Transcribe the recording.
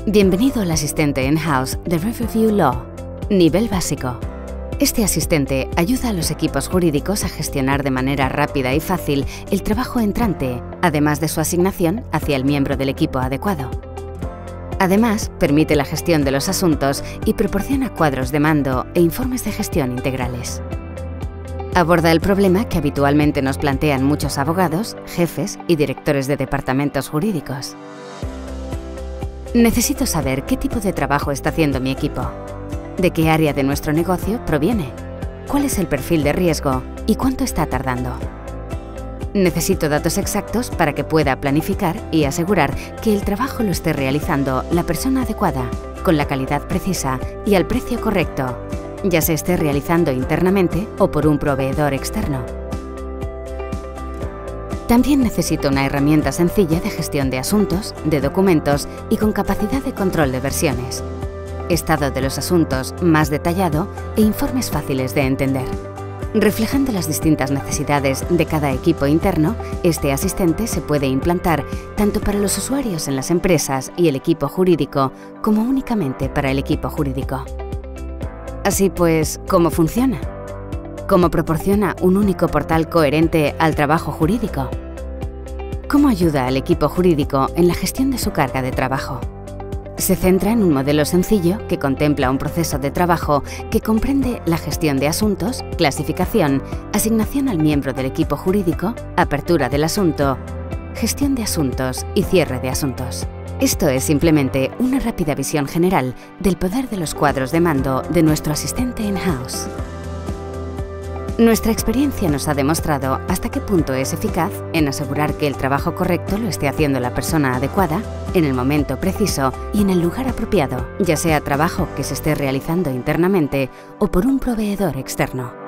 Bienvenido al asistente in-house de Riverview Law, nivel básico. Este asistente ayuda a los equipos jurídicos a gestionar de manera rápida y fácil el trabajo entrante, además de su asignación hacia el miembro del equipo adecuado. Además, permite la gestión de los asuntos y proporciona cuadros de mando e informes de gestión integrales. Aborda el problema que habitualmente nos plantean muchos abogados, jefes y directores de departamentos jurídicos. Necesito saber qué tipo de trabajo está haciendo mi equipo, de qué área de nuestro negocio proviene, cuál es el perfil de riesgo y cuánto está tardando. Necesito datos exactos para que pueda planificar y asegurar que el trabajo lo esté realizando la persona adecuada, con la calidad precisa y al precio correcto, ya se esté realizando internamente o por un proveedor externo. También necesito una herramienta sencilla de gestión de asuntos, de documentos y con capacidad de control de versiones, estado de los asuntos más detallado e informes fáciles de entender. Reflejando las distintas necesidades de cada equipo interno, este asistente se puede implantar tanto para los usuarios en las empresas y el equipo jurídico, como únicamente para el equipo jurídico. Así pues, ¿cómo funciona? ¿Cómo proporciona un único portal coherente al trabajo jurídico? ¿Cómo ayuda al equipo jurídico en la gestión de su carga de trabajo? Se centra en un modelo sencillo que contempla un proceso de trabajo que comprende la gestión de asuntos, clasificación, asignación al miembro del equipo jurídico, apertura del asunto, gestión de asuntos y cierre de asuntos. Esto es simplemente una rápida visión general del poder de los cuadros de mando de nuestro asistente in-house. Nuestra experiencia nos ha demostrado hasta qué punto es eficaz en asegurar que el trabajo correcto lo esté haciendo la persona adecuada, en el momento preciso y en el lugar apropiado, ya sea trabajo que se esté realizando internamente o por un proveedor externo.